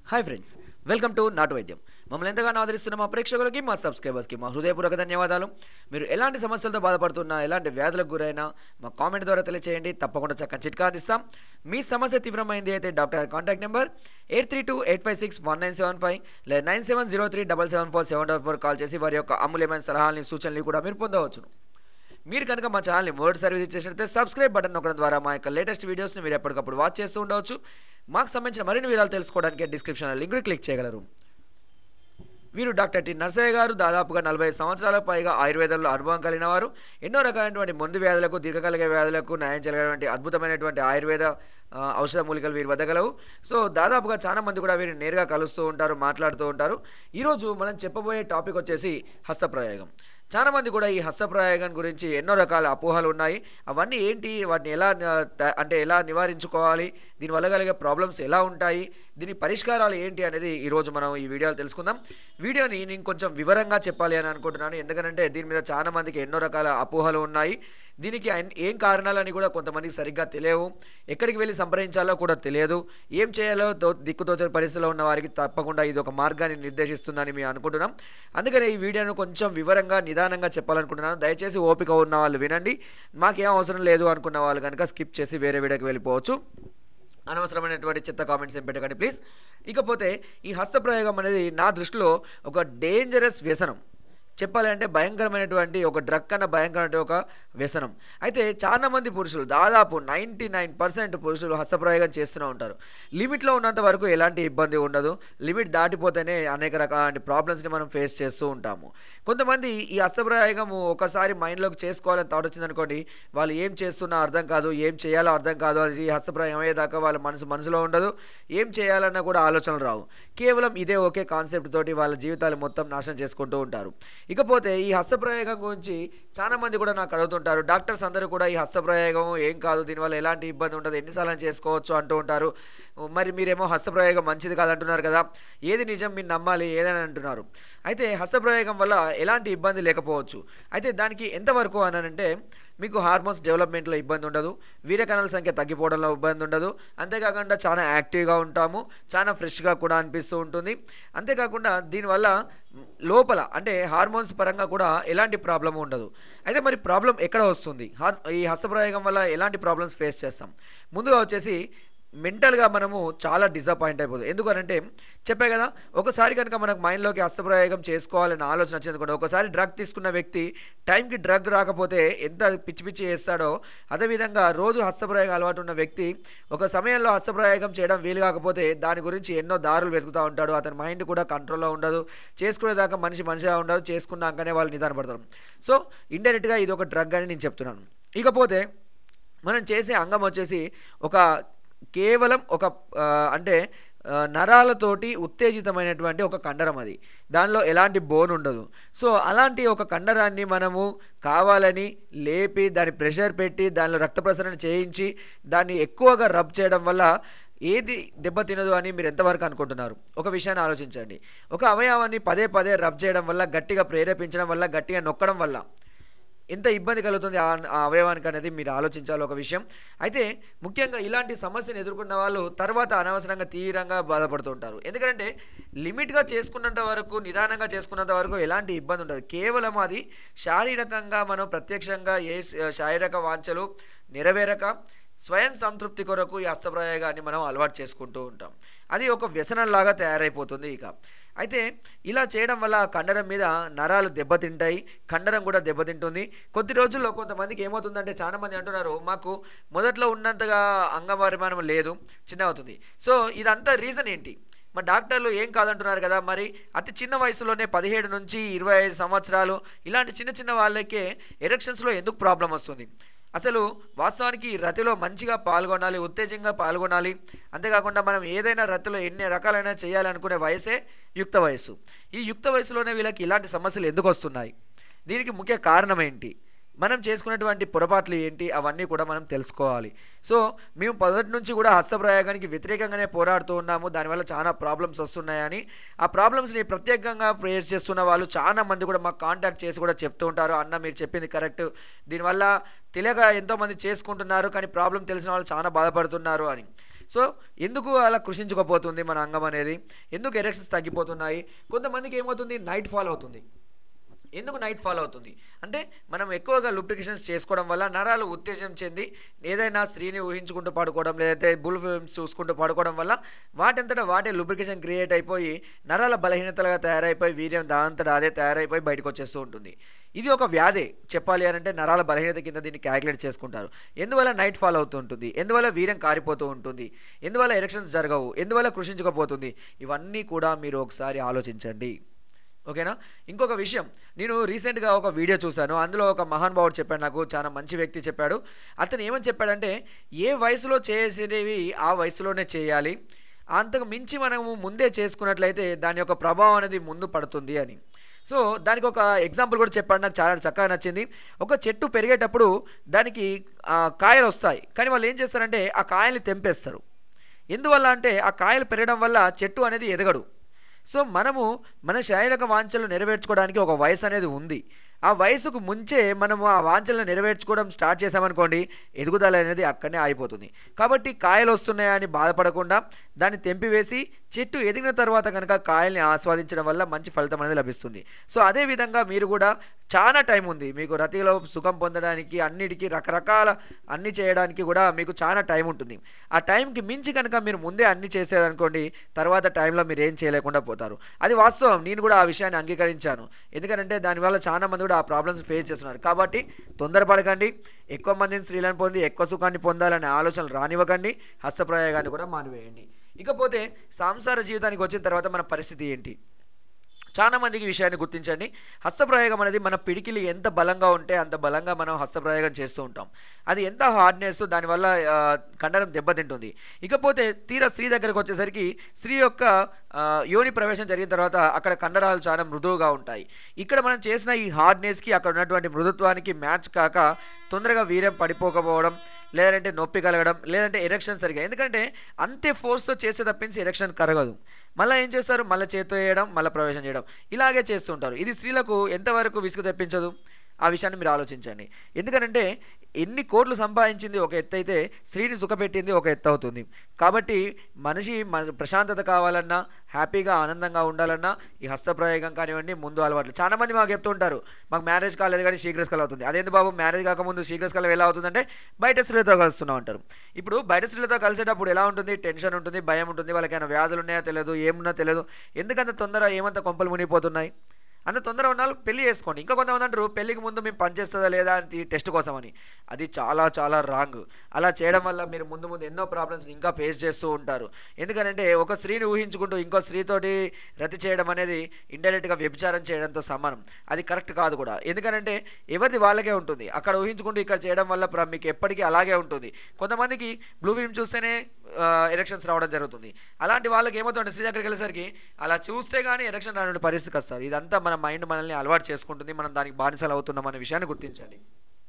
Hi friends, welcome to నాటు వైద్యం. మమ్మల్ని ఎంతగానో ఆదరిస్తున్న మా ప్రేక్షకులకి, మా సబ్స్క్రైబర్స్కి మా హృదయపూర్వక ధన్యవాదాలు. మీరు ఎలాంటి సమస్యలతో బాధపడుతున్నా, ఎలాంటి వ్యాధులకు గురైనా మా కామెంట్ ద్వారా తెలియచేయండి. తప్పకుండా చక్కని చిట్కా అందిస్తాం. మీ సమస్య తీవ్రమైంది అయితే డాక్టర్ కాంటాక్ట్ నెంబర్ 8328561975 లేదా 9703774744 కాల్ చేసి వారి యొక్క అమూల్యమైన సలహాలని, సూచనలు కూడా మీరు పొందవచ్చును. మీరు కనుక మా ఛానల్ని మొదటి సర్వీస్ ఇచ్చేసినట్లయితే సబ్స్క్రైబ్ బటన్ నొక్కడం ద్వారా మా యొక్క లేటెస్ట్ వీడియోస్ని మీరు ఎప్పటికప్పుడు వాచ్ చేస్తూ ఉండవచ్చు. మాకు సంబంధించిన మరిన్ని వివరాలు తెలుసుకోవడానికి డిస్క్రిప్షన్లో లింక్ని క్లిక్ చేయగలరు. వీరు డాక్టర్ టి నర్సయ్య గారు. దాదాపుగా 40 సంవత్సరాలకు పైగా ఆయుర్వేదంలో అనుభవం కలిగిన వారు. ఎన్నో రకాలైనటువంటి మందు వ్యాధులకు, దీర్ఘకాలిక వ్యాధులకు న్యాయం చేయగలిగినటువంటి అద్భుతమైనటువంటి ఆయుర్వేద ఔషధ మూలికలు వీరి వద్ద గలవు. సో దాదాపుగా చాలా మంది కూడా వీరిని నేరుగా కలుస్తూ ఉంటారు, మాట్లాడుతూ ఉంటారు. ఈరోజు మనం చెప్పబోయే టాపిక్ వచ్చేసి హస్తప్రయోగం. చాలామంది కూడా ఈ హస్తప్రయోగం గురించి ఎన్నో రకాల అపోహలు ఉన్నాయి. అవన్నీ ఏంటి, వాటిని ఎలా నివారించుకోవాలి, దీనివల్ల కలిగే ప్రాబ్లమ్స్ ఎలా ఉంటాయి, దీని పరిష్కారాలు ఏంటి అనేది ఈరోజు మనం ఈ వీడియోలో తెలుసుకుందాం. వీడియోని నేను కొంచెం వివరంగా చెప్పాలి అని అనుకుంటున్నాను. ఎందుకంటే దీని మీద చాలా మందికి ఎన్నో రకాల అపోహలు ఉన్నాయి. దీనికి ఏం కారణాలని కూడా కొంతమందికి సరిగ్గా తెలియవు. ఎక్కడికి వెళ్ళి సంప్రదించాలో కూడా తెలియదు. ఏం చేయాలో దిక్కుతోచని పరిస్థితిలో ఉన్న వారికి తప్పకుండా ఇది ఒక మార్గాన్ని నిర్దేశిస్తుందని మేము అనుకుంటున్నాం. అందుకనే ఈ వీడియోను కొంచెం వివరంగా, నిదానంగా చెప్పాలనుకుంటున్నాను. దయచేసి ఓపిక ఉన్న వాళ్ళు వినండి. మాకేం అవసరం లేదు అనుకున్న వాళ్ళు కనుక స్కిప్ చేసి వేరే వీడియోకి వెళ్ళిపోవచ్చు. అనవసరమైనటువంటి చెత్త కామెంట్స్ ఏం పెట్టకండి ప్లీజ్. ఇకపోతే ఈ హస్తప్రయోగం అనేది నా దృష్టిలో ఒక డేంజరస్ వ్యసనం. చెప్పాలి అంటే భయంకరమైనటువంటి ఒక డ్రగ్ కన్నా భయంకరమైన ఒక వ్యసనం. అయితే చాలామంది పురుషులు, దాదాపు 99% పురుషులు హస్తప్రయోగం చేస్తూనే ఉంటారు. లిమిట్లో ఉన్నంత వరకు ఎలాంటి ఇబ్బంది ఉండదు. లిమిట్ దాటిపోతేనే అనేక రకాల ప్రాబ్లమ్స్ని మనం ఫేస్ చేస్తూ ఉంటాము. కొంతమంది ఈ హస్తప్రయోగము ఒకసారి మైండ్లోకి చేసుకోవాలని థాట్ వచ్చిందనుకోండి, వాళ్ళు ఏం చేస్తున్నా అర్థం కాదు, ఏం చేయాలో అర్థం కాదు. అది ఈ హస్తప్రయోగం అయ్యేదాకా వాళ్ళ మనసులో ఉండదు. ఏం చేయాలన్నా కూడా ఆలోచనలు రావు. కేవలం ఇదే ఒకే కాన్సెప్ట్ తోటి వాళ్ళ జీవితాలు మొత్తం నాశనం చేసుకుంటూ ఉంటారు. ఇకపోతే ఈ హస్తప్రయోగం గురించి చాలామంది కూడా నాకు అడుగుతుంటారు. డాక్టర్స్ అందరూ కూడా ఈ హస్తప్రయోగం ఏం కాదు, దీనివల్ల ఎలాంటి ఇబ్బంది ఉండదు, ఎన్నిసార్లు చేసుకోవచ్చు అంటూ ఉంటారు. మరి మీరేమో హస్తప్రయోగం మంచిది కాదంటున్నారు కదా, ఏది నిజం, మీరు నమ్మాలి ఏదని అంటున్నారు. అయితే హస్తప్రయోగం వల్ల ఎలాంటి ఇబ్బంది లేకపోవచ్చు. అయితే దానికి ఎంతవరకు అనంటే, మీకు హార్మోన్స్ డెవలప్మెంట్లో ఇబ్బంది ఉండదు, వీర్యకణాల సంఖ్య తగ్గిపోవడంలో ఇబ్బంది ఉండదు. అంతేకాకుండా చాలా యాక్టివ్గా ఉంటాము, చాలా ఫ్రెష్గా కూడా అనిపిస్తూ ఉంటుంది. అంతేకాకుండా దీనివల్ల లోపల అంటే హార్మోన్స్ పరంగా కూడా ఎలాంటి ప్రాబ్లం ఉండదు. అయితే మరి ప్రాబ్లం ఎక్కడ వస్తుంది? ఈ హస్తప్రయోగం వల్ల ఎలాంటి ప్రాబ్లమ్స్ ఫేస్ చేస్తాం? ముందుగా వచ్చేసి మెంటల్గా మనము చాలా డిసప్పాయింట్ అయిపోతుంది. ఎందుకనంటే చెప్పే కదా, ఒకసారి కనుక మనకు మైండ్లోకి హస్తప్రయోగం చేసుకోవాలని ఆలోచన వచ్చిందనుకోండి, ఒకసారి డ్రగ్ తీసుకున్న వ్యక్తి టైంకి డ్రగ్ రాకపోతే ఎంత పిచ్చి పిచ్చి చేస్తాడో, అదేవిధంగా రోజు హస్తప్రయోగం అలవాటు ఉన్న వ్యక్తి ఒక సమయంలో హస్తప్రయోగం చేయడం వీలు కాకపోతే దాని గురించి ఎన్నో దారులు వెతుకుతూ ఉంటాడు. అతని మైండ్ కూడా కంట్రోల్లో ఉండదు. చేసుకునేదాకా మనిషిగా ఉండదు, చేసుకున్నాకనే వాళ్ళు నిదానపడతారు. సో ఇండైరెక్ట్గా ఇది ఒక డ్రగ్ అని నేను చెప్తున్నాను. ఇకపోతే మనం చేసే అంగం వచ్చేసి కేవలం అంటే నరాలతోటి ఉత్తేజితమైనటువంటి ఒక కండరం. అది దానిలో ఎలాంటి బోన్ ఉండదు. సో అలాంటి ఒక కండరాన్ని మనము కావాలని లేపి దాన్ని ప్రెషర్ పెట్టి దానిలో రక్త ప్రసరణ చేయించి దాన్ని ఎక్కువగా రబ్ చేయడం వల్ల ఏది దెబ్బతినదు అని మీరు ఎంతవరకు అనుకుంటున్నారు? ఒక విషయాన్ని ఆలోచించండి. ఒక అవయవాన్ని పదే పదే రబ్ చేయడం వల్ల, గట్టిగా ప్రేరేపించడం వల్ల, గట్టిగా నొక్కడం వల్ల ఎంత ఇబ్బంది కలుగుతుంది ఆ అవయవానికి అనేది మీరు ఆలోచించాలి ఒక విషయం. అయితే ముఖ్యంగా ఇలాంటి సమస్యను ఎదుర్కొన్న వాళ్ళు తర్వాత అనవసరంగా తీవ్రంగా బాధపడుతూ ఉంటారు. ఎందుకంటే లిమిట్గా చేసుకున్నంత వరకు, నిదానంగా చేసుకున్నంత వరకు ఎలాంటి ఇబ్బంది ఉండదు. కేవలం అది శారీరకంగా మనం ప్రత్యక్షంగా ఏ శారీరక వాంఛలు నెరవేరక స్వయం సంతృప్తి కొరకు ఈ హస్తప్రయోగాన్ని మనం అలవాటు చేసుకుంటూ ఉంటాం. అది ఒక వ్యసనంలాగా తయారైపోతుంది. అయితే ఇలా చేయడం వల్ల కండరం మీద నరాలు దెబ్బతింటాయి, కండరం కూడా దెబ్బతింటుంది. కొద్ది రోజుల్లో కొంతమందికి ఏమవుతుందంటే, చాలామంది అంటున్నారు మాకు మొదట్లో ఉన్నంతగా అంగపరిమాణం లేదు, చిన్న అవుతుంది. సో ఇదంతా రీజన్ ఏంటి? మరి డాక్టర్లు ఏం కాదంటున్నారు కదా, మరి అతి చిన్న వయసులోనే 17 నుంచి 25 సంవత్సరాలు ఇలాంటి చిన్న చిన్న వాళ్ళకే ఎరెక్షన్స్లో ఎందుకు ప్రాబ్లం వస్తుంది? అసలు వాస్తవానికి రతిలో మంచిగా పాల్గొనాలి, ఉత్తేజంగా పాల్గొనాలి. అంతేకాకుండా మనం ఏదైనా రతిలో ఎన్ని రకాలైనా చేయాలనుకునే వయసే యుక్త వయసు. ఈ యుక్త వయసులోనే వీళ్ళకి ఇలాంటి సమస్యలు ఎందుకు వస్తున్నాయి? దీనికి ముఖ్య కారణం ఏంటి? మనం చేసుకున్నటువంటి పొరపాట్లు ఏంటి? అవన్నీ కూడా మనం తెలుసుకోవాలి. సో మేము మొదటి నుంచి కూడా హస్తప్రయోగానికి వ్యతిరేకంగానే పోరాడుతూ ఉన్నాము. దానివల్ల చాలా ప్రాబ్లమ్స్ వస్తున్నాయని, ఆ ప్రాబ్లమ్స్ని ప్రత్యేకంగా ఫేస్ చేస్తున్న వాళ్ళు చాలా మంది కూడా మాకు కాంటాక్ట్ చేసి కూడా చెప్తూ ఉంటారు, అన్న మీరు చెప్పింది కరెక్ట్, దీనివల్ల తెలియక ఎంతోమంది చేసుకుంటున్నారు కానీ ప్రాబ్లం తెలిసిన వాళ్ళు చాలా బాధపడుతున్నారు అని. సో ఎందుకు అలా కృషించుకోపోతుంది మన అంగం అనేది, ఎందుకు ఎరెక్షన్స్ తగ్గిపోతున్నాయి? కొంతమందికి ఏమవుతుంది, నైట్ ఫాల్ అవుతుంది. ఎందుకు నైట్ ఫాల్ అవుతుంది అంటే మనం ఎక్కువగా లూబ్రికేషన్స్ చేసుకోవడం వల్ల నరాలు ఉత్తేజం చెంది ఏదైనా స్త్రీని ఊహించుకుంటూ పడుకోవడం, లేదంటే బుల్ ఫిల్మ్స్ చూసుకుంటూ పడుకోవడం వల్ల వాటంతటా వాటే లూబ్రికేషన్ క్రియేట్ అయిపోయి నరాల బలహీనతలుగా తయారైపోయి వీర్యం దానంతటా అదే తయారైపోయి బయటకు వచ్చేస్తూ ఉంటుంది. ఇది ఒక వ్యాధి చెప్పాలి అని అంటే, నరాల బలహీనత కింద దీన్ని క్యాలిక్యులేట్ చేసుకుంటారు. ఎందువల్ల నైట్ ఫాల్ అవుతూ ఉంటుంది, ఎందువల్ల వీర్యం కారిపోతూ ఉంటుంది, ఎందువల్ల ఎరెక్షన్స్ జరగవు, ఎందువల్ల కృషించకపోతుంది, ఇవన్నీ కూడా మీరు ఒకసారి ఆలోచించండి. ఓకేనా? ఇంకొక విషయం, నేను రీసెంట్గా ఒక వీడియో చూశాను. అందులో ఒక మహానుభావుడు చెప్పాడు, నాకు చాలా మంచి వ్యక్తి చెప్పాడు. అతను ఏమని చెప్పాడంటే, ఏ వయసులో చేసేవి ఆ వయసులోనే చేయాలి, అంతకు మించి మనము ముందే చేసుకున్నట్లయితే దాని యొక్క ప్రభావం అనేది ముందు పడుతుంది అని. సో దానికి ఒక ఎగ్జాంపుల్ కూడా చెప్పాడు, నాకు చాలా చక్కగా నచ్చింది. ఒక చెట్టు పెరిగేటప్పుడు దానికి కాయలు వస్తాయి, కానీ వాళ్ళు ఏం చేస్తారంటే ఆ కాయల్ని తెంపేస్తారు. ఎందువల్ల అంటే ఆ కాయలు పెరగడం వల్ల చెట్టు అనేది ఎదగడు. సో మనము మన శారీరక వాంఛలు నెరవేర్చుకోవడానికి ఒక వయసు అనేది ఉంది. ఆ వయసుకు ముంచే మనము ఆ వాంఛలను నెరవేర్చుకోవడం స్టార్ట్ చేసామనుకోండి, ఎదుగుదల అనేది అక్కడనే ఆగిపోతుంది. కాబట్టి కాయలు వస్తున్నాయని బాధపడకుండా దాన్ని తెంపివేసి చెట్టు ఎదిగిన తర్వాత కనుక కాయల్ని ఆస్వాదించడం వల్ల మంచి ఫలితం అనేది లభిస్తుంది. సో అదేవిధంగా మీరు కూడా చాలా టైం ఉంది మీకు రతిలో సుఖం పొందడానికి, అన్నిటికీ రకరకాల అన్ని చేయడానికి కూడా మీకు చాలా టైం ఉంటుంది. ఆ టైంకి మించి కనుక మీరు ముందే అన్ని చేసేదనుకోండి, తర్వాత టైంలో మీరు ఏం చేయలేకుండా పోతారు. అది వాస్తవం, నేను కూడా ఆ విషయాన్ని అంగీకరించాను. ఎందుకంటే దానివల్ల చాలా మంది కూడా ఆ ప్రాబ్లమ్స్ ఫేస్ చేస్తున్నారు. కాబట్టి తొందరపడకండి, ఎక్కువ మందిని స్త్రీలను పొంది ఎక్కువ సుఖాన్ని పొందాలనే ఆలోచనలు రానివ్వకండి, హస్తప్రయోగాన్ని కూడా మానివేయండి. ఇకపోతే సంసార జీవితానికి వచ్చిన తర్వాత మన పరిస్థితి ఏంటి? చాలా మందికి విషయాన్ని గుర్తించండి. హస్తప్రయోగం అనేది మన పిడికిలి ఎంత బలంగా ఉంటే అంత బలంగా మనం హస్తప్రయోగం చేస్తూ ఉంటాం. అది ఎంత హార్డ్నెస్, దానివల్ల కండరం దెబ్బతింటుంది. ఇకపోతే తీరా స్త్రీ దగ్గరకు వచ్చేసరికి స్త్రీ యొక్క యోని ప్రవేశం జరిగిన తర్వాత అక్కడ కండరాలు చాలా మృదువుగా ఉంటాయి. ఇక్కడ మనం చేసిన ఈ హార్డ్నెస్కి అక్కడ ఉన్నటువంటి మృదుత్వానికి మ్యాచ్ కాక తొందరగా వీర్యం పడిపోకపోవడం, లేదంటే నొప్పి కలగడం, లేదంటే ఎరెక్షన్ సరిగా, ఎందుకంటే అంతే ఫోర్స్తో చేసే తప్పించి ఎరెక్షన్ కరగదు. మళ్ళీ ఏం చేస్తారు, మళ్ళీ చేత్తో వేయడం, మళ్ళీ ప్రవేశం చేయడం, ఇలాగే చేస్తుంటారు. ఇది స్త్రీలకు ఎంతవరకు విసుగు తెప్పించదు? ఆ విషయాన్ని మీరు ఆలోచించండి. ఎందుకంటే ఎన్ని కోట్లు సంపాదించింది ఒక ఎత్తు అయితే స్త్రీని సుఖపెట్టింది ఒక ఎత్తు అవుతుంది. కాబట్టి మనిషి ప్రశాంతత కావాలన్నా, హ్యాపీగా ఆనందంగా ఉండాలన్నా ఈ హస్తప్రయోగం కానివ్వండి ముందు అలవాట్లు. చాలా మంది మాకు చెప్తూ ఉంటారు, మాకు మ్యారేజ్ కాలేదు కానీ శీఘ్రస్కలం అవుతుంది. అదేంటి బాబు, మ్యారేజ్ కాకముందు శీఘ్రస్కలం ఎలా అవుతుందంటే బయట స్త్రీలతో కలుస్తున్నాం అంటారు. ఇప్పుడు బయట స్త్రీలతో కలిసేటప్పుడు ఎలా ఉంటుంది, టెన్షన్ ఉంటుంది, భయం ఉంటుంది, వాళ్ళకైనా వ్యాధులు ఉన్నాయో తెలియదు, ఏమున్నా తెలియదు. ఎందుకంత తొందర, ఏమంత కొంపలు మునిగిపోతున్నాయి? అంత తొందర ఉన్న పెళ్లి చేసుకోండి. ఇంకా కొంతమంది అంటారు పెళ్లికి ముందు మేము పనిచేస్తుందా లేదా అని టెస్ట్ కోసమని. అది చాలా చాలా రాంగ్. అలా చేయడం వల్ల మీరు ముందు ముందు ఎన్నో ప్రాబ్లమ్స్ని ఇంకా ఫేస్ చేస్తూ ఉంటారు. ఎందుకంటే ఒక స్త్రీని ఊహించుకుంటూ ఇంకో స్త్రీతోటి రతి చేయడం అనేది ఇండైరెక్ట్గా వ్యభిచారం చేయడంతో సమానం. అది కరెక్ట్ కాదు కూడా. ఎందుకంటే ఎవరిది వాళ్ళకే ఉంటుంది. అక్కడ ఊహించుకుంటూ ఇక్కడ చేయడం వల్ల మీకు ఎప్పటికీ అలాగే ఉంటుంది. కొంతమందికి బ్లూ ఫిల్మ్ చూస్తేనే ఎరెక్షన్స్ రావడం జరుగుతుంది. అలాంటి వాళ్ళకి ఏమవుతుంది, స్త్రీ దగ్గరికి వెళ్ళేసరికి అలా చూస్తే కానీ ఎరెక్షన్ రాని పరిస్థితికి వస్తారు. ఇదంతా మన మైండ్ మనల్ని అలవాటు చేసుకుంటుంది, మనం దానికి బానిసలు అవుతున్నాం అనే విషయాన్ని గుర్తించండి.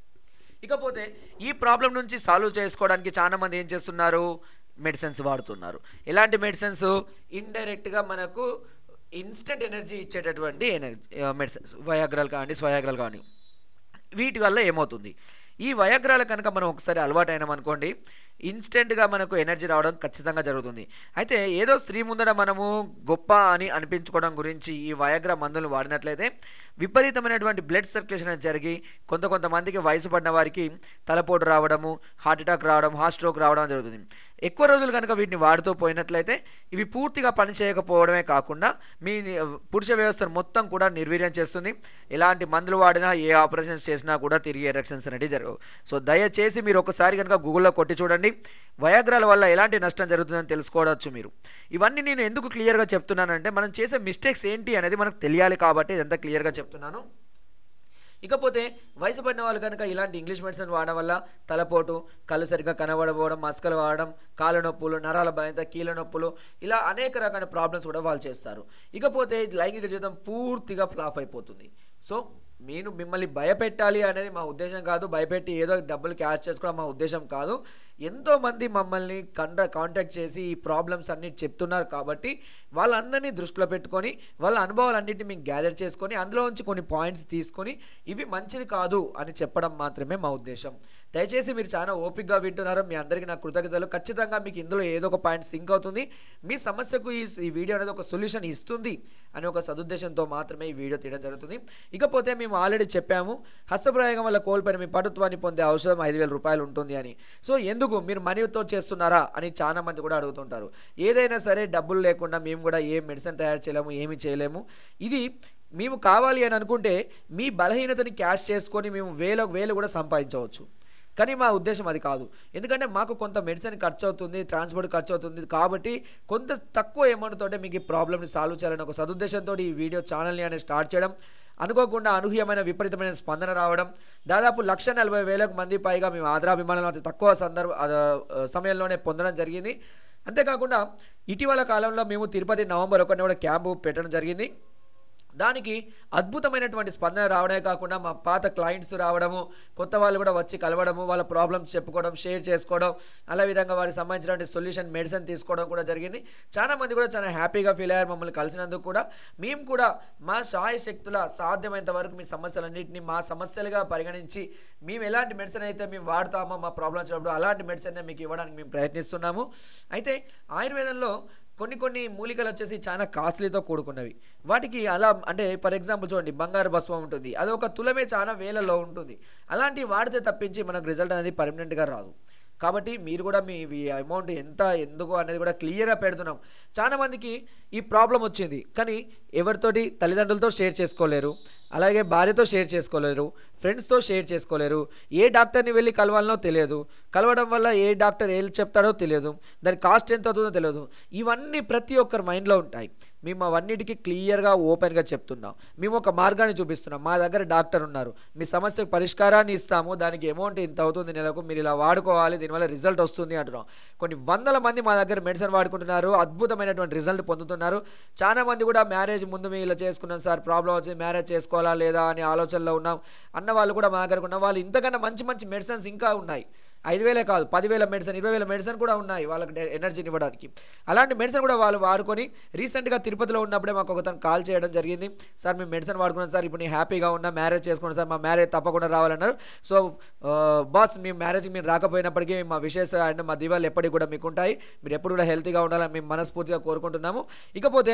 ఇకపోతే ఈ ప్రాబ్లం నుంచి సాల్వ్ చేసుకోవడానికి చాలా మంది ఏం చేస్తున్నారు, మెడిసిన్స్ వాడుతున్నారు. ఎలాంటి మెడిసిన్స్? ఇండైరెక్ట్గా మనకు ఇన్స్టెంట్ ఎనర్జీ ఇచ్చేటటువంటి మెడిసిన్స్, వయాగ్రాలు కానీ స్వయాగ్రాలు కానీ. వీటి వల్ల ఏమవుతుంది, ఈ వయాగ్రాలు కనుక మనం ఒకసారి అలవాటు అయినాం అనుకోండి, ఇన్స్టెంట్గా మనకు ఎనర్జీ రావడం ఖచ్చితంగా జరుగుతుంది. అయితే ఏదో స్త్రీ ముందర మనము గొప్ప అని అనిపించుకోవడం గురించి ఈ వయాగ్రా మందులు వాడినట్లయితే విపరీతమైనటువంటి బ్లడ్ సర్క్యులేషన్ జరిగి కొంతమందికి వయసు పడిన వారికి తలపోటు రావడము, హార్ట్ అటాక్ రావడం, హార్ట్ స్ట్రోక్ రావడం జరుగుతుంది. ఎక్కువ రోజులు కనుక వీటిని వాడుతూ పోయినట్లయితే ఇవి పూర్తిగా పనిచేయకపోవడమే కాకుండా మీ పురుష వ్యవస్థను మొత్తం కూడా నిర్వీర్యం చేస్తుంది. ఎలాంటి మందులు వాడినా, ఏ ఆపరేషన్స్ చేసినా కూడా తిరిగి ఎరెక్షన్స్ అనేవి జరగవు. సో దయచేసి మీరు ఒకసారి కనుక గూగుల్లో కొట్టి చూడండి, వయాగ్రాల వల్ల ఎలాంటి నష్టం జరుగుతుందని తెలుసుకోవచ్చు మీరు. ఇవన్నీ నేను ఎందుకు క్లియర్గా చెప్తున్నానంటే మనం చేసే మిస్టేక్స్ ఏంటి అనేది మనకు తెలియాలి కాబట్టి ఇదంతా క్లియర్గా చెప్తున్నాను. ఇకపోతే వయసు పడిన వాళ్ళు కనుక ఇలాంటి ఇంగ్లీష్ మెడిసిన్ వాడడం వల్ల తలపోటు, కళ్ళు సరిగ్గా కనబడకపోవడం, మస్కలు వాడడం, కాళ్ళ నొప్పులు, నరాల భయంతో కీళ్ళ నొప్పులు, ఇలా అనేక రకాల ప్రాబ్లమ్స్ కూడా వాళ్ళు చేస్తారు. ఇకపోతే లైంగిక జీవితం పూర్తిగా ఫ్లాప్ అయిపోతుంది. సో నేను మిమ్మల్ని భయపెట్టాలి అనేది మా ఉద్దేశం కాదు, భయపెట్టి ఏదో డబ్బులు క్యాష్ చేసుకోవడం మా ఉద్దేశం కాదు. ఎంతోమంది మమ్మల్ని కాంటాక్ట్ చేసి ఈ ప్రాబ్లమ్స్ అన్నీ చెప్తున్నారు కాబట్టి వాళ్ళందరినీ దృష్టిలో పెట్టుకొని వాళ్ళ అనుభవాలన్నింటినీ మేము గ్యాదర్ చేసుకొని అందులో నుంచి కొన్ని పాయింట్స్ తీసుకొని ఇవి మంచిది కాదు అని చెప్పడం మాత్రమే మా ఉద్దేశం. దయచేసి మీరు చాలా ఓపికగా వింటున్నారు. మీ అందరికీ నా కృతజ్ఞతలు. ఖచ్చితంగా మీకు ఇందులో ఏదో ఒక పాయింట్ సింక్ అవుతుంది. మీ సమస్యకు ఈ వీడియో అనేది ఒక సొల్యూషన్ ఇస్తుంది అనే ఒక సదుద్దేశంతో మాత్రమే ఈ వీడియో తీయడం జరుగుతుంది. ఇకపోతే మేము ఆల్రెడీ చెప్పాము, హస్తప్రయోగం వల్ల కోల్పోయిన మీ పటుత్వాన్ని పొందే ఔషధం 5,000 రూపాయలు ఉంటుంది అని. సో ఎందుకు మీరు మనీతో చేస్తున్నారా అని చాలా మంది కూడా అడుగుతుంటారు. ఏదైనా సరే డబ్బులు లేకుండా మేము కూడా ఏ మెడిసిన్ తయారు చేయలేము, ఏమీ చేయలేము. ఇది మేము కావాలి అని అనుకుంటే మీ బలహీనతని క్యాష్ చేసుకొని మేము వేలు కూడా సంపాదించవచ్చు. కానీ మా ఉద్దేశం అది కాదు. ఎందుకంటే మాకు కొంత మెడిసిన్ ఖర్చు అవుతుంది, ట్రాన్స్పోర్ట్ ఖర్చు అవుతుంది. కాబట్టి కొంత తక్కువ అమౌంట్ తోటే మీకు ఈ ప్రాబ్లమ్ని సాల్వ్ చేయాలని ఒక సదుద్దేశంతో ఈ వీడియో ఛానల్ని అనేది స్టార్ట్ చేయడం, అనుకోకుండా అనూహ్యమైన విపరీతమైన స్పందన రావడం, దాదాపు 1,40,000 మంది పైగా మేము ఆదరాభిమానులు అతి తక్కువ సమయంలోనే పొందడం జరిగింది. అంతేకాకుండా ఇటీవల కాలంలో మేము తిరుపతి నవంబర్ 1న కూడా క్యాంపు పెట్టడం జరిగింది. దానికి అద్భుతమైనటువంటి స్పందన రావడమే కాకుండా మా పాత క్లయింట్స్ రావడము, కొత్త వాళ్ళు కూడా వచ్చి కలవడము, వాళ్ళ ప్రాబ్లమ్స్ చెప్పుకోవడం, షేర్ చేసుకోవడం, అలా విధంగా వారికి సంబంధించినటువంటి సొల్యూషన్ మెడిసిన్ తీసుకోవడం కూడా జరిగింది. చాలామంది కూడా చాలా హ్యాపీగా ఫీల్ అయ్యారు మమ్మల్ని కలిసినందుకు కూడా. మేము కూడా మా శాయశక్తుల సాధ్యమైనంత వరకు మీ సమస్యలన్నింటినీ మా సమస్యలుగా పరిగణించి మేము ఎలాంటి మెడిసిన్ అయితే మేము వాడతామో మా ప్రాబ్లమ్స్ వచ్చినప్పుడు అలాంటి మెడిసిన్ మీకు ఇవ్వడానికి మేము ప్రయత్నిస్తున్నాము. అయితే ఆయుర్వేదంలో కొన్ని మూలికలు వచ్చేసి చాలా కాస్ట్లీతో కూడుకున్నవి. వాటికి అలా అంటే ఫర్ ఎగ్జాంపుల్ చూడండి, బంగారు భస్మం ఉంటుంది, అది ఒక తులమే చాలా వేలలో ఉంటుంది. అలాంటివి వాడితే తప్పించి మనకు రిజల్ట్ అనేది పర్మనెంట్గా రాదు. కాబట్టి మీరు కూడా మీ అమౌంట్ ఎందుకు అనేది కూడా క్లియర్గా పెడుతున్నాం. చాలామందికి ఈ ప్రాబ్లం వచ్చింది, కానీ ఎవరితోటి తల్లిదండ్రులతో షేర్ చేసుకోలేరు, అలాగే భార్యతో షేర్ చేసుకోలేరు, ఫ్రెండ్స్తో షేర్ చేసుకోలేరు, ఏ డాక్టర్ని వెళ్ళి కలవాలనో తెలియదు, కలవడం వల్ల ఏ డాక్టర్ ఏం చెప్తాడో తెలియదు, దాని కాస్ట్ ఎంత అవుతుందో తెలియదు. ఇవన్నీ ప్రతి ఒక్కరి మైండ్లో ఉంటాయి. మేము అవన్నిటికీ క్లియర్గా ఓపెన్గా చెప్తున్నాం. మేము ఒక మార్గాన్ని చూపిస్తున్నాం. మా దగ్గర డాక్టర్ ఉన్నారు, మీ సమస్యకు పరిష్కారాన్ని ఇస్తాము, దానికి అమౌంట్ ఇంత అవుతుంది నెలకు, మీరు ఇలా వాడుకోవాలి, దీనివల్ల రిజల్ట్ వస్తుంది అంటున్నాం. కొన్ని వందల మంది మా దగ్గర మెడిసిన్ వాడుకుంటున్నారు, అద్భుతమైనటువంటి రిజల్ట్ పొందుతున్నారు. చాలామంది కూడా మ్యారేజ్ ముందు మేము ఇలా చేసుకున్నాం సార్, ప్రాబ్లం వచ్చింది, మ్యారేజ్ చేసుకోవాలా లేదా అనే ఆలోచనలో ఉన్నాం అన్న వాళ్ళు కూడా మా దగ్గరకు ఉన్న వాళ్ళు. ఇంతకన్నా మంచి మెడిసిన్స్ ఇంకా ఉన్నాయి. 5,000 కాదు, 10,000 మెడిసిన్, 20,000 మెడిసిన్ కూడా ఉన్నాయి వాళ్ళకి ఎనర్జీని ఇవ్వడానికి. అలాంటి మెడిసిన్ కూడా వాళ్ళు వాడుకొని రీసెంట్గా తిరుపతిలో ఉన్నప్పుడే మాకు ఒకతను కాల్ చేయడం జరిగింది. సార్ మేము మెడిసిన్ వాడుకున్నాం సార్, ఇప్పుడు నేను హ్యాపీగా ఉన్నా, మ్యారేజ్ చేసుకున్నాను సార్, మా మ్యారేజ్ తప్పకుండా రావాలన్నారు. సో బాస్, మీ మ్యారేజ్కి మీరు రాకపోయినప్పటికీ మా విషెస్ అండ్ మా దివాళ్ళు ఎప్పటికి కూడా మీకు ఉంటాయి. మీరు ఎప్పుడు కూడా హెల్తీగా ఉండాలని మేము మనస్ఫూర్తిగా కోరుకుంటున్నాము. ఇకపోతే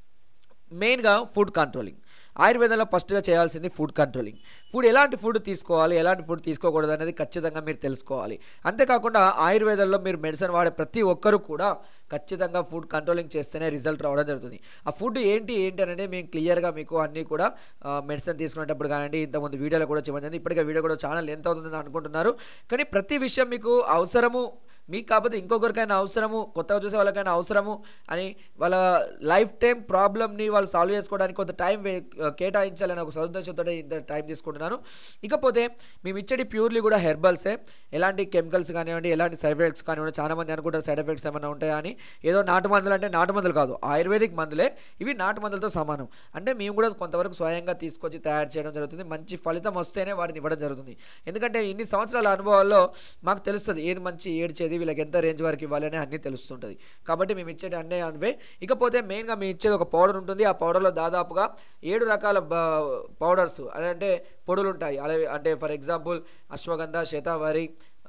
మెయిన్గా ఫుడ్ కంట్రోలింగ్. ఆయుర్వేదంలో ఫస్ట్గా చేయాల్సింది ఫుడ్ కంట్రోలింగ్. ఫుడ్ ఎలాంటి ఫుడ్ తీసుకోవాలి, ఎలాంటి ఫుడ్ తీసుకోకూడదు అనేది ఖచ్చితంగా మీరు తెలుసుకోవాలి. అంతేకాకుండా ఆయుర్వేదంలో మీరు మెడిసిన్ వాడే ప్రతి ఒక్కరూ కూడా ఖచ్చితంగా ఫుడ్ కంట్రోలింగ్ చేస్తేనే రిజల్ట్ రావడం జరుగుతుంది. ఆ ఫుడ్ ఏంటి అనేది మేము క్లియర్గా మీకు అన్నీ కూడా మెడిసిన్ తీసుకునేటప్పుడు కానివ్వండి, ఇంతకుముందు వీడియోలో కూడా చెప్పండి. ఇప్పటికే వీడియో కూడా ఛానల్ ఎంత అవుతుందని అనుకుంటున్నారు, కానీ ప్రతి విషయం మీకు అవసరము, మీకు కాకపోతే ఇంకొకరికైనా అవసరము, కొత్తగా చూసే వాళ్ళకైనా అవసరము అని వాళ్ళ లైఫ్ టైం ప్రాబ్లమ్ని వాళ్ళు సాల్వ్ చేసుకోవడానికి కొంత టైం కేటాయించాలని ఒక సదుద్దేశంతో ఇంత టైం తీసుకుంటున్నాను. ఇకపోతే మేము ఇచ్చేది ప్యూర్లీ కూడా హెర్బల్సే, ఎలాంటి కెమికల్స్ కానివ్వండి, ఎలాంటి సైడ్ ఎఫెక్ట్స్ కానివ్వండి. చాలామంది అనుకుంటారు సైడ్ ఎఫెక్ట్స్ ఏమైనా ఉంటాయా అని. ఏదో నాటు మందులు అంటే నాటు మందులు కాదు, ఆయుర్వేదిక్ మందులే ఇవి, నాటు మందులతో సమానం. అంటే మేము కూడా కొంతవరకు స్వయంగా తీసుకొచ్చి తయారు చేయడం జరుగుతుంది. మంచి ఫలితం వస్తేనే వాటిని ఇవ్వడం జరుగుతుంది. ఎందుకంటే ఇన్ని సంవత్సరాల అనుభవాల్లో మాకు తెలుస్తుంది ఏది మంచి ఏది చేది, వీళ్ళకి ఎంత రేంజ్ వరకు ఇవ్వాలి అని అన్నీ తెలుస్తుంటుంది. కాబట్టి మేము ఇచ్చేది అన్నీ అవే. ఇకపోతే మెయిన్గా మేము ఇచ్చేది ఒక పౌడర్ ఉంటుంది. ఆ పౌడర్లో దాదాపుగా 7 రకాల పౌడర్స్ అంటే పొడులు ఉంటాయి. అలాగే అంటే ఫర్ ఎగ్జాంపుల్ అశ్వగంధ, శతావరి,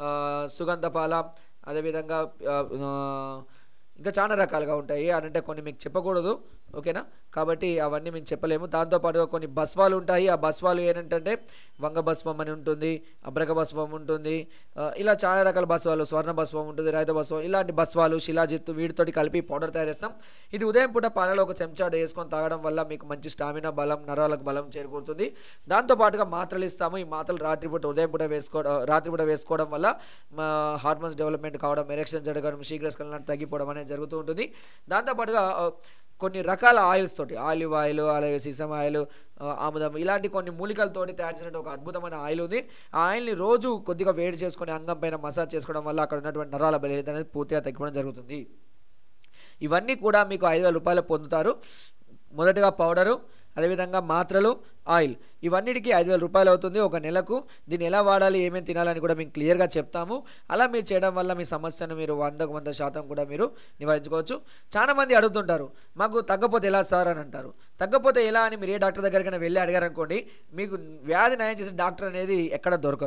సుగంధపాల, అదేవిధంగా ఇంకా చాలా రకాలుగా ఉంటాయి. అంటే కొన్ని మీకు చెప్పకూడదు, ఓకేనా? కాబట్టి అవన్నీ మేము చెప్పలేము. దాంతోపాటుగా కొన్ని భస్వాలు ఉంటాయి. ఆ భస్వాలు ఏంటంటే వంగ భస్వం అని ఉంటుంది, అబ్రక భస్వం ఉంటుంది, ఇలా చాలా రకాల భస్వాలు, స్వర్ణ భస్వం ఉంటుంది, రైత భస్వం, ఇలాంటి భస్వాలు, శిలాజిత్తు, వీటితోటి కలిపి పౌడర్ తయారు చేస్తాం. ఇది ఉదయం పూట పాలలో ఒక చెంచాడు వేసుకొని తాగడం వల్ల మీకు మంచి స్టామినా, బలం, నరాలకు బలం చేకూరుతుంది. దాంతోపాటుగా మాత్రలు ఇస్తాము. ఈ మాత్రలు రాత్రిపూట రాత్రిపూట వేసుకోవడం వల్ల హార్మోన్స్ డెవలప్మెంట్ కావడం, ఎరెక్షన్ జరగడం, శీఘ్రస్ఖలనం తగ్గిపోవడం అనేది జరుగుతూ ఉంటుంది. దాంతోపాటుగా కొన్ని రకాల ఆయిల్స్ తోటి, ఆలివ్ ఆయిల్, అలాగే సీసం ఆయిల్, ఆముదం, ఇలాంటి కొన్ని మూలికలతోటి తయారు చేసిన ఒక అద్భుతమైన ఆయిల్ ఉంది. ఆ ఆయిల్ని రోజు కొద్దిగా వేడి చేసుకొని అంగం పైన మసాజ్ చేసుకోవడం వల్ల అక్కడ ఉన్నటువంటి నరాల బలహీనత అనేది పూర్తిగా తగ్గిపోవడం జరుగుతుంది. ఇవన్నీ కూడా మీకు 5,000 రూపాయలు పొందుతారు. మొదటగా పౌడరు, అదేవిధంగా మాత్రలు, ఆయిల్, ఇవన్నిటికీ 5,000 రూపాయలు అవుతుంది ఒక నెలకు. దీన్ని ఎలా వాడాలి, ఏమేమి తినాలని కూడా మేము క్లియర్గా చెప్తాము. అలా మీరు చేయడం వల్ల మీ సమస్యను మీరు 100% కూడా మీరు నివారించుకోవచ్చు. చాలామంది అడుగుతుంటారు, మాకు తగ్గపోతే ఎలా సార్ అని అంటారు. తగ్గపోతే ఎలా అని మీరు ఏ డాక్టర్ దగ్గరికైనా వెళ్ళి అడిగారనుకోండి, మీకు వ్యాధి నయం చేసే డాక్టర్ అనేది ఎక్కడ దొరకరు.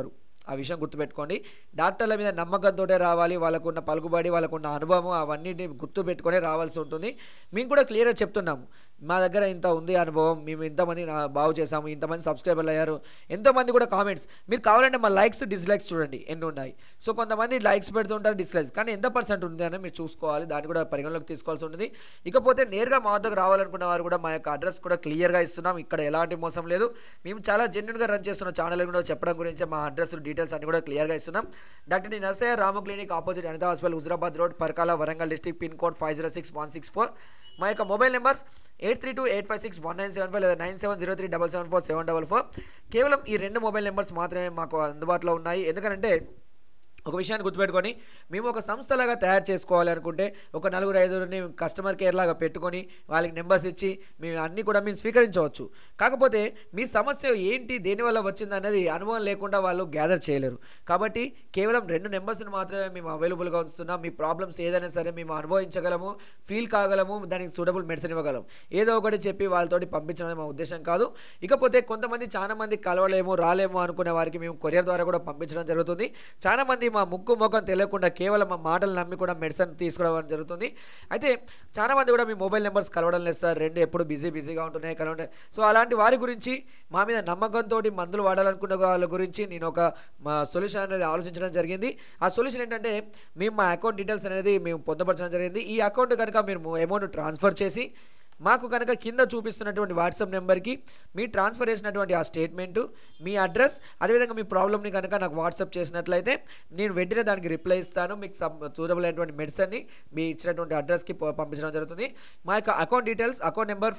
ఆ విషయం గుర్తుపెట్టుకోండి. డాక్టర్ల మీద నమ్మకంతోటే రావాలి. వాళ్ళకున్న పలుకుబడి, వాళ్ళకున్న అనుభవం అవన్నిటిని గుర్తుపెట్టుకొనే రావాల్సి ఉంటుంది. మేము కూడా క్లియర్‌గా చెప్తున్నాము. మా దగ్గర ఇంత ఉంది అనుభవం. మేము ఇంతమంది బాగు చేసాము. ఇంతమంది సబ్స్క్రైబర్లు అయ్యారు. ఎంతోమంది కూడా కామెంట్స్. మీరు కావాలంటే మా లైక్స్, డిస్‌లైక్స్ చూడండి ఎన్ని ఉన్నాయి. సో కొంతమంది లైక్స్ పెడుతుంటారు, డిస్‌లైక్స్. కానీ ఎంత పర్సెంట్ ఉంది అని మీరు చూసుకోవాలి. దాన్ని కూడా పరిగణలోకి తీసుకోవాల్సి ఉంటుంది. ఇకపోతే నేరుగా మా వద్దకు రావాలనుకున్న వారు కూడా మా యొక్క అడ్రస్ కూడా క్లియర్‌గా ఇస్తున్నాం. ఇక్కడ ఎలాంటి మోసం లేదు. మేము చాలా జెన్యూన్‌గా రన్ చేస్తున్న ఛానల్ కూడా చెప్పడం గురించి మా అడ్రస్ డీటెయిల్స్ అన్ని కూడా క్లియర్‌గా ఇస్తున్నాం. Doctor D Narasayya Ramu clinic opposite Anitha hospital, Huzurabad road, Parakala, Warangal district, pin code 506164. మా యొక్క మొబైల్ నెంబర్స్ 8328561975 లేదా 9703774744. కేవలం ఈ 2 మొబైల్ నెంబర్స్ మాత్రమే మాకు అందుబాటులో ఉన్నాయి. ఎందుకంటే ఒక విషయాన్ని గుర్తుపెట్టుకొని, మేము ఒక సంస్థలాగా తయారు చేసుకోవాలి అనుకుంటే ఒక 4-5 కస్టమర్ కేర్ లాగా పెట్టుకొని వాళ్ళకి నెంబర్స్ ఇచ్చి మేము అన్నీ కూడా మేము స్వీకరించవచ్చు. కాకపోతే మీ సమస్య ఏంటి, దేనివల్ల వచ్చింది అనేది అనుభవం లేకుండా వాళ్ళు గ్యాదర్ చేయలేరు. కాబట్టి కేవలం 2 నెంబర్స్ని మాత్రమే మేము అవైలబుల్గా ఉంచుతున్నాం. మీ ప్రాబ్లమ్స్ ఏదైనా సరే మేము అనుభవించగలము, ఫీల్ కాగలము, దానికి సూటబుల్ మెడిసిన్ ఇవ్వగలం. ఏదో ఒకటి చెప్పి వాళ్ళతోటి పంపించడం మా ఉద్దేశం కాదు. ఇకపోతే కొంతమంది చాలా మంది కలవలేము, రాలేము అనుకునే వారికి మేము కొరియర్ ద్వారా కూడా పంపించడం జరుగుతుంది. చాలామంది మా ముక్కు ముఖం తెలియకుండా కేవలం మా మాటలు నమ్మి కూడా మెడిసిన్ తీసుకోవడం జరుగుతుంది. అయితే చాలామంది కూడా మీ మొబైల్ నెంబర్స్ కలవడం లేదు సార్, 2 ఎప్పుడు బిజీగా ఉంటున్నాయి కలవడం. సో అలాంటి వారి గురించి, మా మీద నమ్మకంతో మందులు వాడాలనుకున్న వాళ్ళ గురించి నేను ఒక సొల్యూషన్ అనేది ఆలోచించడం జరిగింది. ఆ సొల్యూషన్ ఏంటంటే, మేము మా అకౌంట్ డీటెయిల్స్ అనేది మేము పొందపరచడం జరిగింది. ఈ అకౌంట్ కనుక మీరు అమౌంట్ ట్రాన్స్ఫర్ చేసి మాకు కనుక కింద చూపిస్తున్నటువంటి వాట్సాప్ నెంబర్కి మీ ట్రాన్స్ఫర్ చేసినటువంటి ఆ స్టేట్మెంటు, మీ అడ్రస్, అదేవిధంగా మీ ప్రాబ్లమ్ని కనుక నాకు వాట్సాప్ చేసినట్లయితే నేను వెంటనే దానికి రిప్లై ఇస్తాను. మీకు సూటబుల్ అయినటువంటి మెడిసిన్ని మీ ఇచ్చినటువంటి అడ్రస్కి పంపించడం జరుగుతుంది. మా యొక్క అకౌంట్ డీటెయిల్స్, అకౌంట్ నెంబర్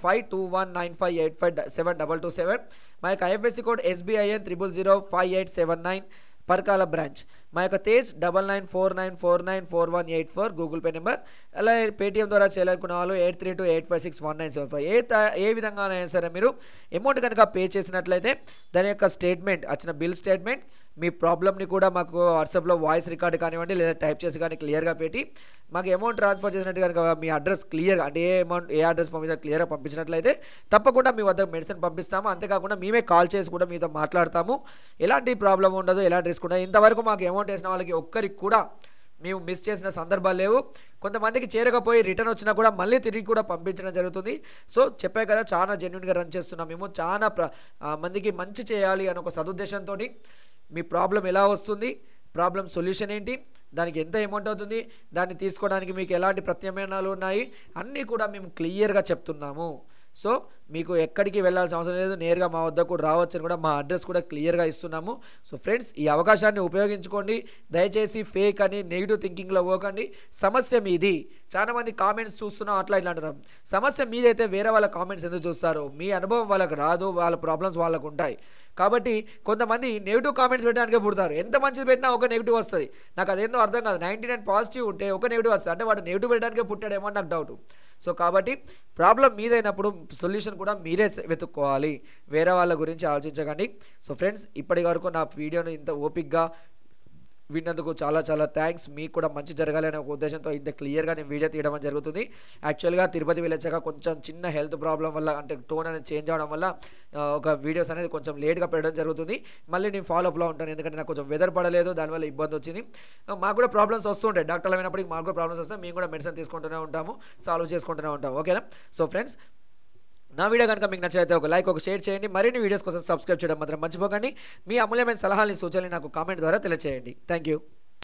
5219585727. మా యొక్క IFSC code SBIN 0005879, Parakala branch. మా యొక్క తేజ్ 9949494184 గూగుల్ పే నెంబర్. అలా పేటిఎం ద్వారా చేయాలనుకున్న వాళ్ళు 8328561975. ఏ విధంగానైనా సరే మీరు అమౌంట్ కనుక పే చేసినట్లయితే దాని యొక్క స్టేట్మెంట్, వచ్చిన బిల్ స్టేట్మెంట్, మీ ప్రాబ్లమ్ని కూడా మాకు వాట్సాప్లో వాయిస్ రికార్డ్ కానివ్వండి లేదా టైప్ చేసి కానీ క్లియర్గా పెట్టి మాకు అమౌంట్ ట్రాన్స్ఫర్ చేసినట్టు కనుక మీ అడ్రస్ క్లియర్గా, అంటే ఏ అడ్రస్ క్లియర్గా పంపించినట్లయితే తప్పకుండా మీ వద్దకు మెడిసిన్ పంపిస్తాము. అంతేకాకుండా మేమే కాల్ చేసి కూడా మీతో మాట్లాడతాము. ఎలాంటి ప్రాబ్లం ఉండదు, ఎలాంటి రిస్క్ ఉండదు. ఇంతవరకు మాకు అమౌంట్ వేసిన వాళ్ళకి ఒక్కరికి కూడా మేము మిస్ చేసిన సందర్భాలు లేవు. కొంతమందికి చేరకపోయి రిటర్న్ వచ్చినా కూడా మళ్ళీ తిరిగి కూడా పంపించడం జరుగుతుంది. సో చెప్పే కదా, చాలా జెన్యూన్గా రన్ చేస్తున్నాం మేము. చాలా మందికి మంచి చేయాలి అని ఒక సదుద్దేశంతో మీ ప్రాబ్లం ఎలా వస్తుంది, ప్రాబ్లం సొల్యూషన్ ఏంటి, దానికి ఎంత అమౌంట్ అవుతుంది, దాన్ని తీసుకోవడానికి మీకు ఎలాంటి ప్రత్యామ్నాయాలు ఉన్నాయి, అన్నీ కూడా మేము క్లియర్గా చెప్తున్నాము. సో మీకు ఎక్కడికి వెళ్ళాల్సిన అవసరం లేదు, నేరుగా మా వద్దకు రావచ్చని కూడా మా అడ్రస్ కూడా క్లియర్గా ఇస్తున్నాము. సో ఫ్రెండ్స్, ఈ అవకాశాన్ని ఉపయోగించుకోండి. దయచేసి ఫేక్ అని నెగిటివ్ థింకింగ్లో పోకండి. సమస్య మీది. చాలామంది కామెంట్స్ చూస్తున్నాం అట్లా ఇట్లా అంటున్నారు. సమస్య మీదైతే వేరే వాళ్ళ కామెంట్స్ ఎందుకు చూస్తారు? మీ అనుభవం వాళ్ళకు రాదు, వాళ్ళ ప్రాబ్లమ్స్ వాళ్ళకు ఉంటాయి. కాబట్టి కొంతమంది నెగిటివ్ కామెంట్స్ పెట్టడానికే పుడతారు. ఎంత మంచిది పెట్టినా ఒక నెగిటివ్ వస్తుంది. నాకు అదేందో అర్థం కాదు. 99 పాజిటివ్ ఉంటే ఒక నెగిటివ్ వస్తుంది. అంటే వాడు నెగిటివ్ పెట్టడానికే పుట్టాడేమో నాకు డౌట్. సో కాబట్టి ప్రాబ్లం మీదైనప్పుడు సొల్యూషన్ కూడా మీరే వెతుక్కోవాలి, వేరే వాళ్ళ గురించి ఆలోచించకండి. సో ఫ్రెండ్స్, ఇప్పటి వరకు నా వీడియోని ఇంత ఓపిక్గా విన్నందుకు చాలా చాలా థ్యాంక్స్. మీకు కూడా మంచి జరగాలి అనే ఒక ఉద్దేశంతో ఇంత క్లియర్గా నేను వీడియో తీయడం జరుగుతుంది. యాక్చువల్గా తిరుపతి వెళ్ళొచ్చాక కొంచెం చిన్న హెల్త్ ప్రాబ్లం వల్ల, అంటే టోన్ అనేది చేంజ్ అవడం వల్ల ఒక వీడియోస్ అనేది కొంచెం లేట్గా పెట్టడం జరుగుతుంది. మళ్ళీ నేను ఫాలోఅప్లో ఉంటాను, ఎందుకంటే నాకు కొంచెం వెదర్ పడలేదు, దానివల్ల ఇబ్బంది వచ్చింది. మాకు కూడా ప్రాబ్లమ్స్ వస్తుంటాయి, డాక్టర్లు అయినప్పటికీ మాకు కూడా ప్రాబ్లమ్స్ వస్తాయి. మేము కూడా మెడిసిన్ తీసుకుంటూనే ఉంటాము, సాల్వ్ చేసుకుంటూనే ఉంటాము. ఓకేనా? సో ఫ్రెండ్స్, నా వీడియో కనుక మీకు నచ్చితే ఒక లైక్, ఒక షేర్ చేయండి. మరిన్ని వీడియోస్ కోసం సబ్స్క్రైబ్ చేయడం మాత్రం మర్చిపోకండి. మీ అమూల్యమైన సలహాలని, సూచనలు నాకు కామెంట్ ద్వారా తెలియజేయండి. Thank you.